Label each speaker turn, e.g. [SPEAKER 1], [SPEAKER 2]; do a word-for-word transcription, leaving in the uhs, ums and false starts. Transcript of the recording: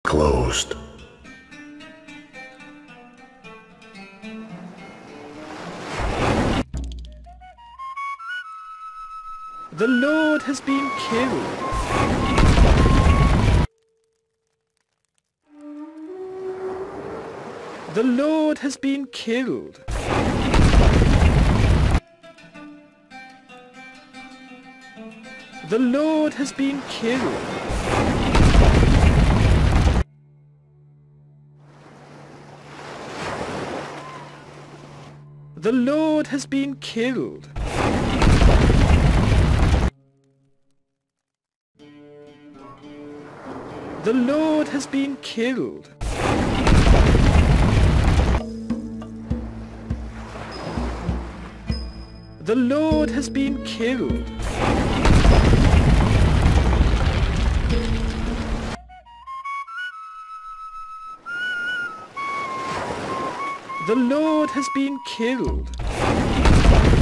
[SPEAKER 1] closed.
[SPEAKER 2] The Lord has been killed. The Lord has been killed. The Lord has been killed. The Lord has been killed. The Lord has been killed. The Lord has been killed. The Lord has been killed.